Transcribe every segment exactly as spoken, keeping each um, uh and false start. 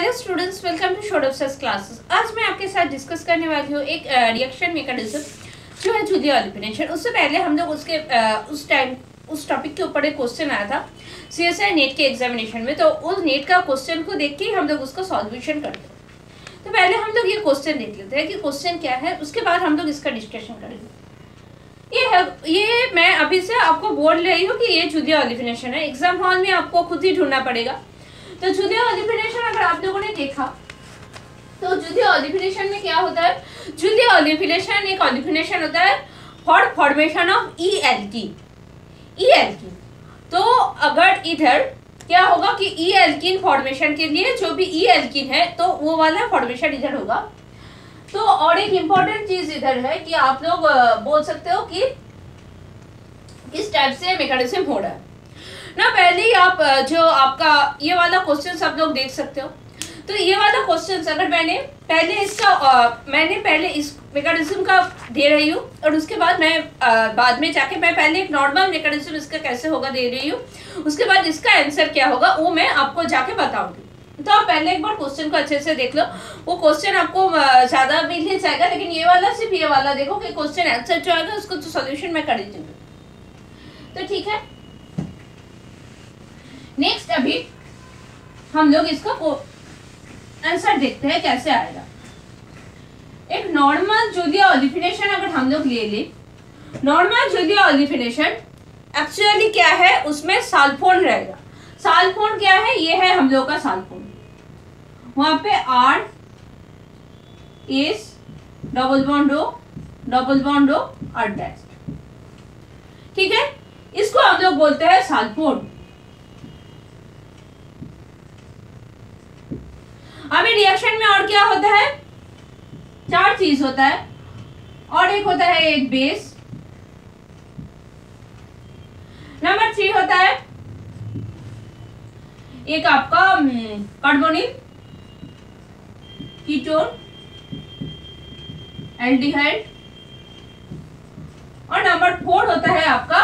Hello students, welcome to short of classes. आज मैं आपके साथ डिस्कस करने वाली हूँ एक रिएक्शन मैकेनिज्म जो है जुलिया ऑलिफिनेशन। उससे पहले हम लोग उसके uh, उस टाइम उस टॉपिक के ऊपर एक क्वेश्चन आया था सीएसआई नेट के एग्जामिनेशन में, तो उस नेट का क्वेश्चन को देख के हम लोग उसका सॉल्यूशन करते हैं। तो पहले हम लोग ये क्वेश्चन देख लेते हैं कि क्वेश्चन क्या है, उसके बाद हम लोग इसका डिस्कशन करेंगे। ये है, ये मैं अभी से आपको बोल रही हूँ कि ये जुलिया ऑलिफिनेशन है। एग्जाम हॉल में आपको खुद ही ढूंढना पड़ेगा। तो जुलिया ऑलिफिनेशन अगर आप लोगों ने देखा तो जुलिया ऑलिफिनेशन में क्या होता है, जुलिया ऑलिफिनेशन एक ऑलिफिनेशन होता है for formation of E alkene. E alkene तो अगर इधर क्या होगा कि ई एल्कीन फॉर्मेशन के लिए जो भी ई एल्कीन है तो वो वाला फॉर्मेशन इधर होगा। तो और एक इम्पॉर्टेंट चीज इधर है कि आप लोग बोल सकते हो कि किस टाइप से मैकेनिज्म हो रहा है ना। पहले ही आप जो आपका ये वाला क्वेश्चन सब लोग देख सकते हो। तो ये वाला क्वेश्चन अगर मैंने पहले इसका आ, मैंने पहले इस मैकेनिज्म का दे रही हूँ और उसके बाद मैं आ, बाद में जाके मैं पहले एक नॉर्मल मैकेनिज्म इसका कैसे होगा दे रही हूँ, उसके बाद इसका आंसर क्या होगा वो मैं आपको जाके बताऊंगी। तो आप पहले एक बार क्वेश्चन को अच्छे से देख लो। वो क्वेश्चन आपको ज्यादा मिल ही जाएगा, लेकिन ये वाला सिर्फ ये वाला देखो कि क्वेश्चन आंसर जो आएगा उसको तो सोल्यूशन मैं कर ही दूंगी। तो ठीक है, नेक्स्ट अभी हम लोग इसका आंसर देखते हैं कैसे आएगा। एक नॉर्मल जुलिया ऑलिफिनेशन अगर हम लोग ले ले, नॉर्मल जुलिया ऑलिफिनेशन एक्चुअली क्या है, उसमें साल्फोन रहेगा। साल्फोन क्या है, ये है हम लोग का साल्फोन। वहां पे R S double bond O double bond O R dash, ठीक है, इसको हम लोग बोलते हैं साल्फोन। अभी रिएक्शन में और क्या होता है, चार चीज होता है। और एक होता है एक बेस, नंबर थ्री होता है एक आपका कार्बोनिल, कीटोन, एल्डिहाइड, और नंबर फोर होता है आपका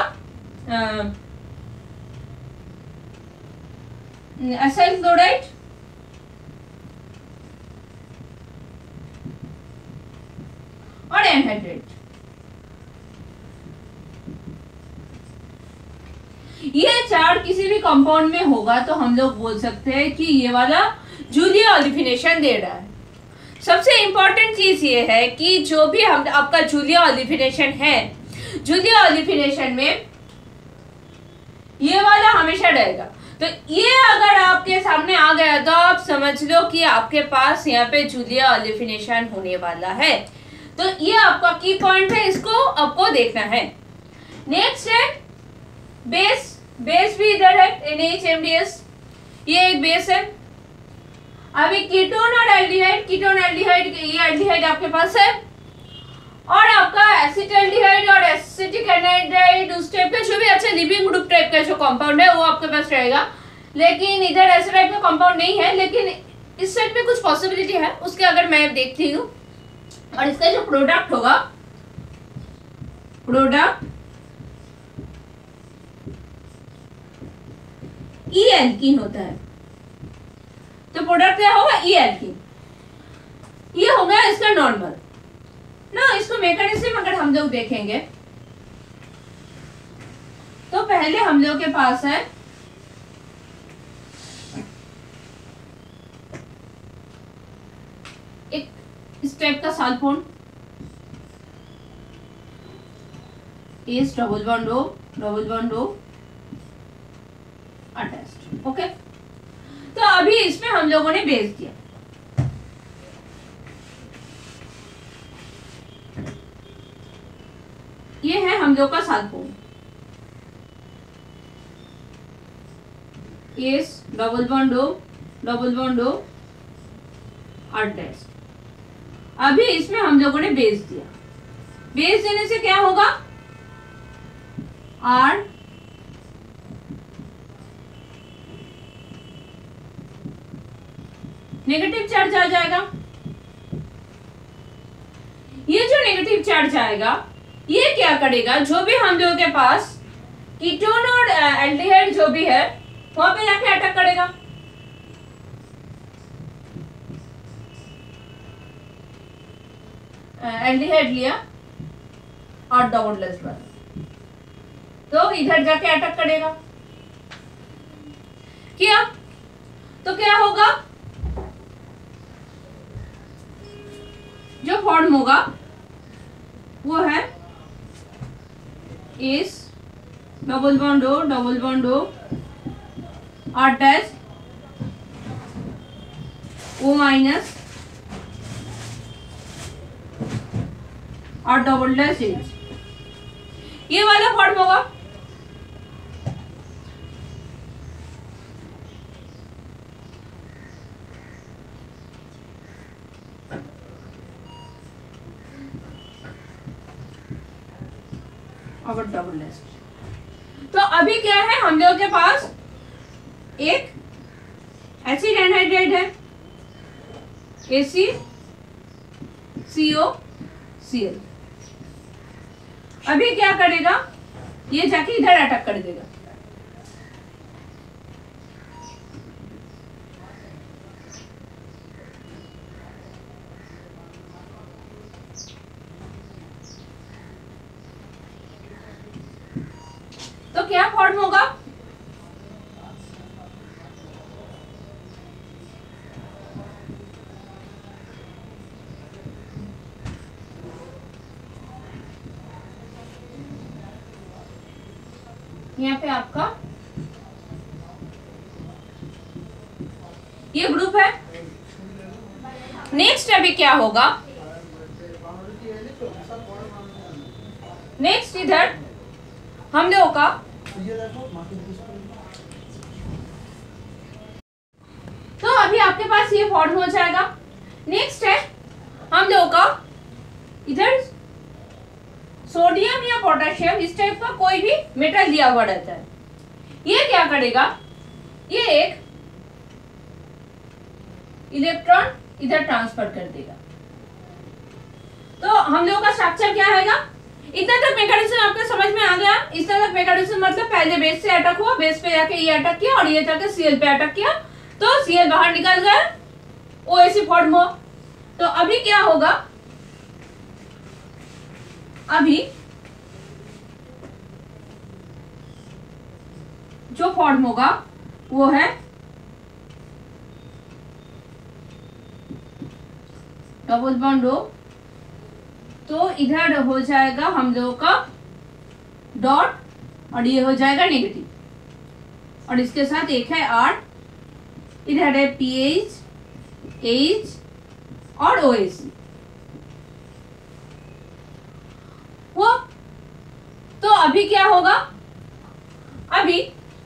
एसाइल क्लोराइड और एनहाइड्रेट। ये चार किसी भी कंपाउंड में होगा तो हम लोग बोल सकते हैं कि ये वाला जुलिया ऑलिफिनेशन दे रहा है। सबसे इंपॉर्टेंट चीज ये है कि जो भी हम आपका जुलिया ऑलिफिनेशन है, जुलिया ऑलिफिनेशन में ये वाला हमेशा रहेगा। तो ये अगर आपके सामने आ गया तो आप समझ लो कि आपके पास यहाँ पे जुलिया ऑलिफिनेशन होने वाला है। तो ये आपका की पॉइंट है, इसको आपको देखना है। नेक्स्ट है बेस। बेस भी इधर है, N H M D S, ये एक बेस है। अभी कीटोन और एल्डिहाइड, कीटोन एल्डिहाइड, ये एल्डिहाइड आपके पास है। और आपका एसिटाल्डिहाइड और एसिटिक एनहाइड्राइड उस टाइप का जो भी अच्छा लिविंग ग्रुप टाइप का जो कंपाउंड है वो आपके पास रहेगा। लेकिन इधर ऐसे टाइप का कंपाउंड नहीं है, लेकिन इस साइड में कुछ पॉसिबिलिटी है उसके, अगर मैं देखती हूँ। और इसका जो प्रोडक्ट होगा, प्रोडक्ट ई एल्कीन होता है। तो प्रोडक्ट क्या होगा, ई एल्कीन। ये हो गया इसका नॉर्मल ना। इसको मैकेनिज्म अगर हम लोग देखेंगे तो पहले हम लोग के पास है एक इस टाइप का sulfone, S double bond O double bond O attached. Okay, तो अभी इसमें हम लोगों ने बेस दिया। ये है हम लोग का sulfone, S double bond O double bond O attached. अभी इसमें हम लोगों ने बेस दिया। बेस देने से क्या होगा, आर नेगेटिव चार्ज आ जाएगा। ये जो नेगेटिव चार्ज आएगा ये क्या करेगा, जो भी हम लोगों के पास कीटोन और एल्डिहाइड जो भी है वहां पे जाके अटैक करेगा। एल्डिहाइड लिया और डबल लेस बना, तो इधर जाके अटैक करेगा, किया तो क्या होगा, जो फॉर्म होगा वो है इस double bond O double bond O attach O minus और डबल डैश एच, ये वाला फॉर्म होगा। और डबल डैश, तो अभी क्या है हम लोग के पास एक एसिड एनहाइड्राइड है AC C O C L, अभी क्या करेगा, ये जाके इधर अटैक कर देगा, तो क्या फॉर्म होगा, यहाँ पे आपका ये ग्रुप है। नेक्स्ट अभी क्या होगा, नेक्स्ट इधर हम लोगों का तो अभी आपके पास ये फॉर्म हो जाएगा। नेक्स्ट है हम लोगों का इधर सोडियम या पोटेशियम इस टाइप का कोई भी मेटल दिया हुआ रहता है, ये क्या करेगा, ये एक इलेक्ट्रॉन इधर ट्रांसफर कर देगा। तो हम लोगों का स्ट्रक्चर क्या आएगा, इतना तक मैकेनिज्म आपको समझ में आ गया। इस तरह तक मैकेनिज्म मतलब पहले बेस से अटैक हुआ, बेस पे जाके ये अटैक किया और ये जाके सीएल पे अटैक किया, तो सीएल बाहर निकल गया, ओएसी फॉर्म हुआ। तो अभी क्या होगा, अभी जो फॉर्म होगा वो है डबल बॉन्ड ओ, तो इधर हो जाएगा हम लोगों का डॉट और ये हो जाएगा नेगेटिव, और इसके साथ एक है आर, इधर है पी एच, एच और ओ एच वो। तो अभी क्या होगा, अभी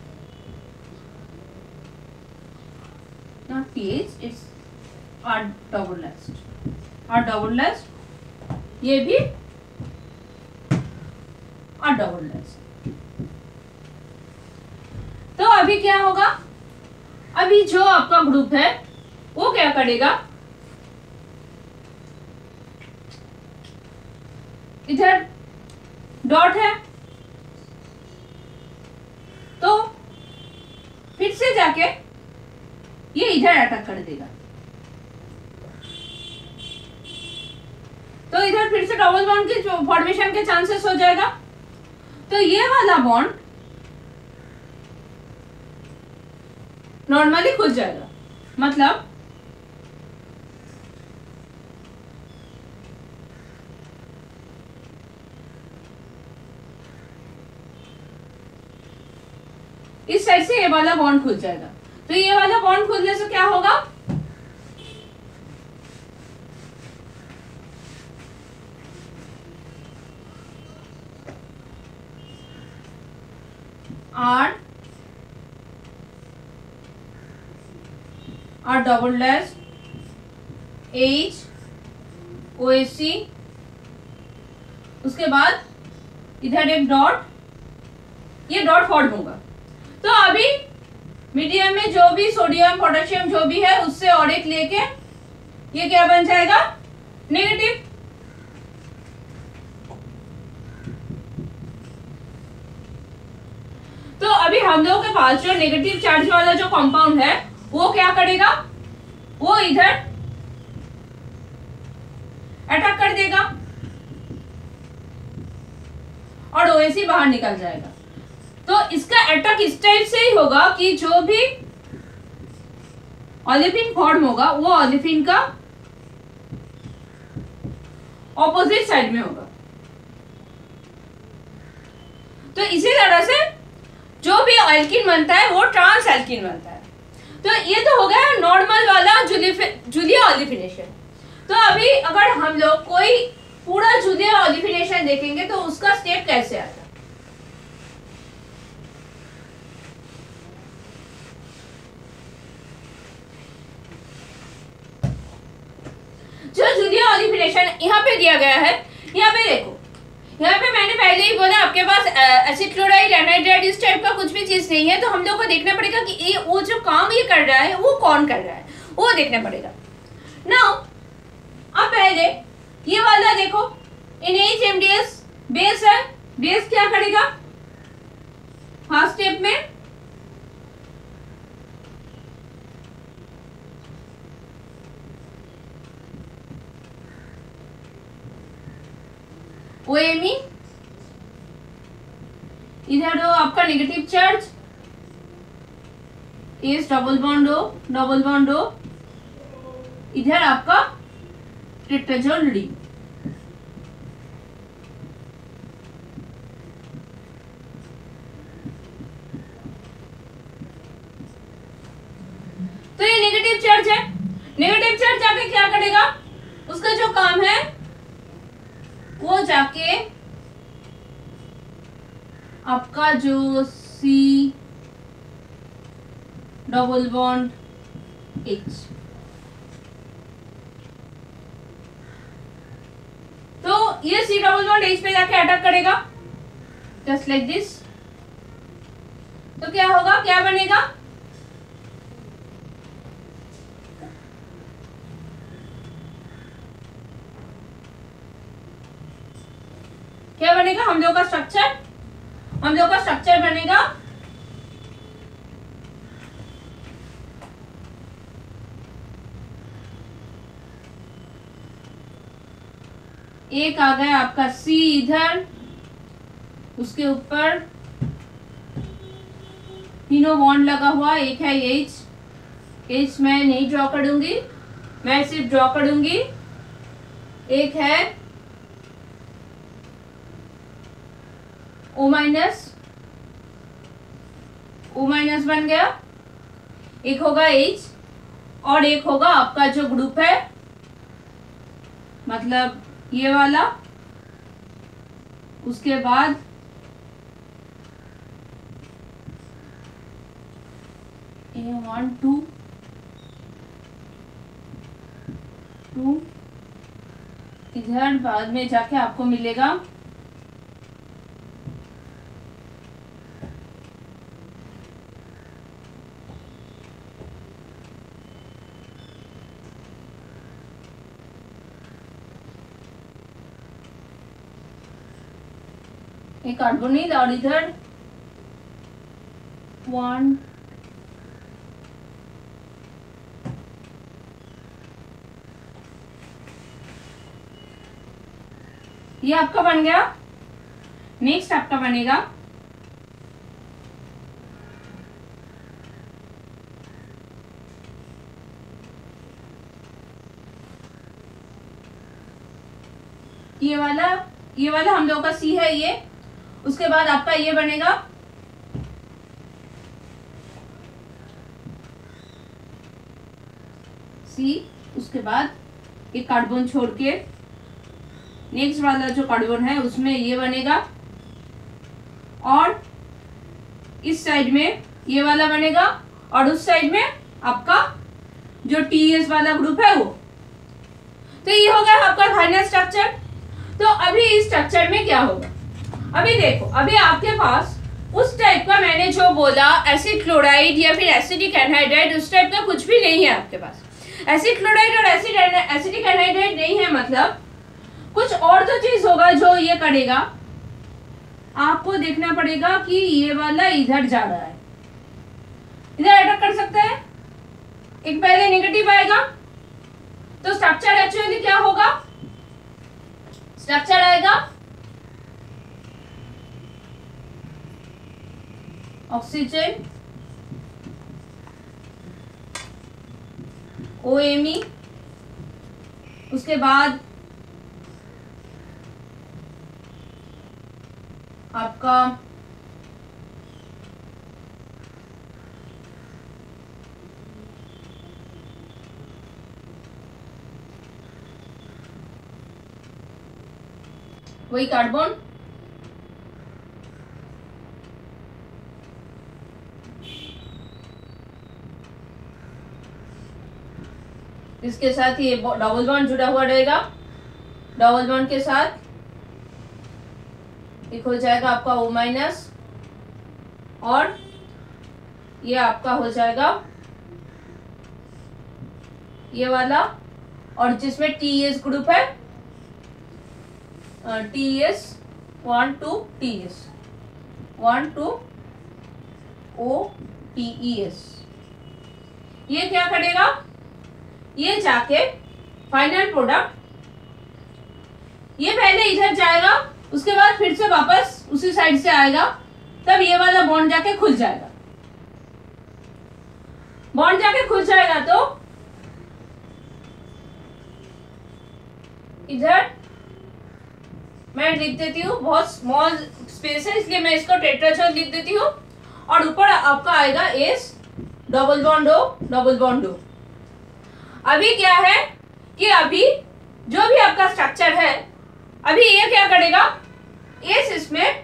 not P H, it's R double lest, R double lest, ये भी और डबल लेस्ट। तो अभी क्या होगा, अभी जो आपका ग्रुप है वो क्या करेगा, इधर डॉट है तो फिर से जाके ये इधर अटैक कर देगा, तो इधर फिर से डबल बॉन्ड के फॉर्मेशन के चांसेस हो जाएगा। तो ये वाला बॉन्ड नॉर्मली खुल जाएगा, मतलब इस साइड से ये वाला बॉन्ड खुल जाएगा। तो ये वाला बॉन्ड खुलने से क्या होगा, R R double dash H O H C, उसके बाद इधर एक डॉट, ये डॉट फॉर्म होगा। तो अभी मीडियम में जो भी सोडियम पोटेशियम जो भी है उससे और एक लेके ये क्या बन जाएगा, नेगेटिव। तो अभी हम लोगों के पास जो नेगेटिव चार्ज वाला जो कंपाउंड है वो क्या करेगा, वो इधर अटैक कर देगा और ओएसी बाहर निकल जाएगा। तो इसका अटैक इस टाइप से ही होगा कि जो भी ओलेफिन फॉर्म होगा वो ओलेफिन का ऑपोजिट साइड में होगा। तो इसी तरह से जो भी एल्कीन बनता है वो ट्रांस एल्कीन बनता है। तो ये तो हो गया नॉर्मल वाला जूलिया ओलेफिनेशन। तो अभी अगर हम लोग कोई पूरा जूलिया ओलेफिनेशन देखेंगे तो उसका स्टेप कैसे आता है। जो जूलिया ओलेफिनेशन यहाँ पे दिया गया है, यहाँ पे देखो, यहाँ पे मैंने पहले ही बोला आपके पास एसिड क्लोराइड एनाहाइड्राइड इस टाइप का कुछ भी चीज नहीं है। तो हम लोग को देखना पड़ेगा कि ये वो जो काम ये कर रहा है वो कौन कर रहा है, वो देखना पड़ेगा। नाउ अब पहले ये वाला देखो, इन H M D S base है, बेस क्या करेगा फर्स्ट स्टेप में O M E, इधर हो आपका negative charge S double bond O double bond O, इधर आपका टेट्राजोल डी। तो ये नेगेटिव चार्ज है, नेगेटिव चार्ज जाके क्या करेगा, उसका जो काम है वो जाके आपका जो सी डबल बॉन्ड एच, तो ये सी डबल बॉन्ड एच पे जाके अटैक करेगा जस्ट लाइक दिस। तो क्या होगा, क्या बनेगा, क्या बनेगा हम लोग का स्ट्रक्चर, हम लोग का स्ट्रक्चर बनेगा एक आ गया आपका सी इधर, उसके ऊपर तीनों बॉन्ड लगा हुआ, एक है एच, एच मैं नहीं ड्रॉ करूंगी, मैं सिर्फ ड्रॉ करूंगी, एक है O माइनस, O माइनस बन गया, एक होगा H और एक होगा आपका जो ग्रुप है मतलब ये वाला, उसके बाद ए वन टू टू, इधर बाद में जाके आपको मिलेगा एक कार्बोनिल और इधर वन ये आपका बन गया। नेक्स्ट आपका बनेगा ये वाला, ये वाला हम लोग का सी है ये, उसके बाद आपका ये बनेगा सी, उसके बाद एक कार्बन छोड़ के नेक्स्ट वाला जो कार्बन है उसमें ये बनेगा और इस साइड में ये वाला बनेगा और उस साइड में आपका जो टी एस वाला ग्रुप है वो। तो ये हो गया आपका फाइनल स्ट्रक्चर। तो अभी इस स्ट्रक्चर में क्या होगा, अभी देखो, अभी आपके पास उस टाइप का मैंने जो बोला एसिड क्लोराइड या फिर एसिडिक एनहाइड्राइड उस टाइप का कुछ भी नहीं है आपके पास। एसिड क्लोराइड और एसिड एसिडिक एनहाइड्राइड नहीं है, मतलब कुछ और तो चीज होगा जो ये करेगा। आपको देखना पड़ेगा कि ये वाला इधर जा रहा है, इधर अटैक कर सकता है, एक पहले नेगेटिव आएगा तो स्ट्रक्चर एक्चुअली क्या होगा, स्ट्रक्चर आएगा ऑक्सीजन ओ एम ई, उसके बाद आपका वही कार्बन, इसके साथ ये डबल बॉन्ड जुड़ा हुआ रहेगा। डबल बॉन्ड के साथ एक हो जाएगा आपका O माइनस और ये आपका हो जाएगा ये वाला, और जिसमें टी एस ग्रुप है, T S one two T S one two O T E S. ये क्या करेगा, ये जाके फाइनल प्रोडक्ट ये पहले इधर जाएगा, उसके बाद फिर से वापस उसी साइड से आएगा, तब ये वाला बॉन्ड जाके खुल जाएगा। बॉन्ड जाके खुल जाएगा तो इधर मैं लिख देती हूँ, बहुत स्मॉल स्पेस है इसलिए मैं इसको टेट्राजोन लिख देती हूँ, और ऊपर आपका आएगा S double bond O double bond O. अभी क्या है कि अभी जो भी आपका स्ट्रक्चर है, अभी ये क्या करेगा, एस इसमें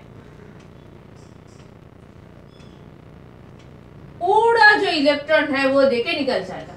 पूरा जो इलेक्ट्रॉन है वो देके निकल जाएगा।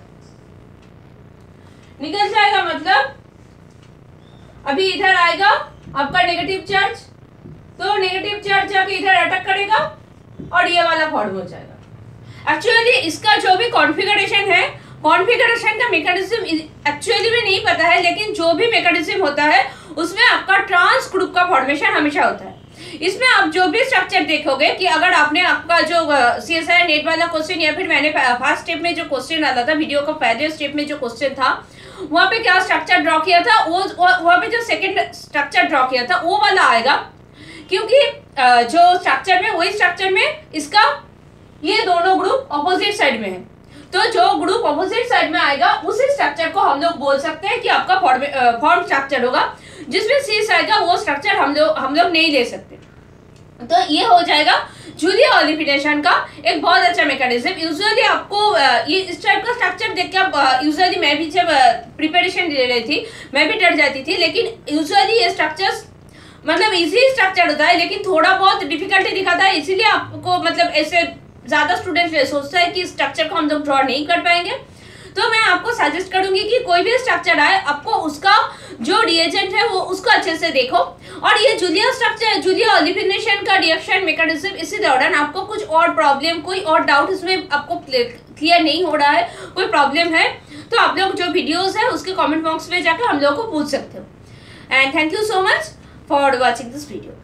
निकल जाएगा मतलब अभी इधर आएगा आपका नेगेटिव चार्ज, तो नेगेटिव चार्ज जाके इधर अटैक करेगा और ये वाला फॉर्म हो जाएगा। एक्चुअली इसका जो भी कॉन्फ़िगरेशन है, कॉन्फ़िगरेशन का मैकेनिज्म एक्चुअली में नहीं पता है, लेकिन जो भी मैकेनिज्म होता है उसमें आपका ट्रांस ग्रुप का फॉर्मेशन हमेशा होता है। इसमें आप जो भी स्ट्रक्चर देखोगे कि अगर आपने आपका जो सी एस आई नेट वाला क्वेश्चन या फिर मैंने फर्स्ट स्टेप में जो क्वेश्चन डाला था, वीडियो का पहले स्टेप में जो क्वेश्चन था, वहाँ पे क्या स्ट्रक्चर ड्रॉ किया था, वो वहाँ पे जो सेकंड स्ट्रक्चर ड्रॉ किया था वो वाला आएगा, क्योंकि जो स्ट्रक्चर में वही स्ट्रक्चर में इसका ये दोनों ग्रुप ऑपोजिट साइड में है, तो जो ग्रुप ऑपोजिट साइड में आएगा उसी स्ट्रक्चर को हम लोग बोल सकते हैं कि आपका फॉर्म स्ट्रक्चर होगा। जिसमें सी आएगा वो स्ट्रक्चर हम लोग हम लोग नहीं ले सकते। तो ये हो जाएगा जूलिया ओलिफिनेशन का एक बहुत अच्छा मैकेनिज्म। यूजुअली आपको ये इस टाइप का स्ट्रक्चर देख के आप यूजुअली मैं भी जब प्रिपरेशन ले रही थी मैं भी डर जाती थी, लेकिन यूजुअली ये स्ट्रक्चर्स मतलब इजी स्ट्रक्चर होता है, लेकिन थोड़ा बहुत डिफिकल्टी दिखाता है, इसीलिए आपको मतलब ऐसे ज्यादा स्टूडेंट्स सोचता है कि स्ट्रक्चर को हम लोग ड्रॉ नहीं कर पाएंगे। तो मैं आपको सजेस्ट करूंगी कि कोई भी स्ट्रक्चर आए आपको उसका जो रिएजेंट है वो उसको अच्छे से देखो। और ये जूलिया स्ट्रक्चर जूलिया ओलिफिनेशन का रिएक्शन मैकेनिज्म, इसी दौरान आपको कुछ और प्रॉब्लम कोई और डाउट इसमें आपको क्लियर नहीं हो रहा है, कोई प्रॉब्लम है, तो आप लोग जो वीडियोस है उसके कमेंट बॉक्स में जाकर हम लोग को पूछ सकते हो। And thank you so much for watching this video.